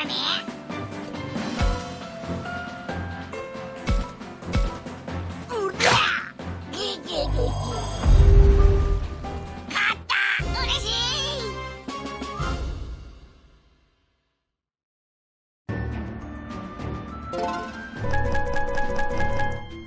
ね。うらギギギギ勝った。嬉しい。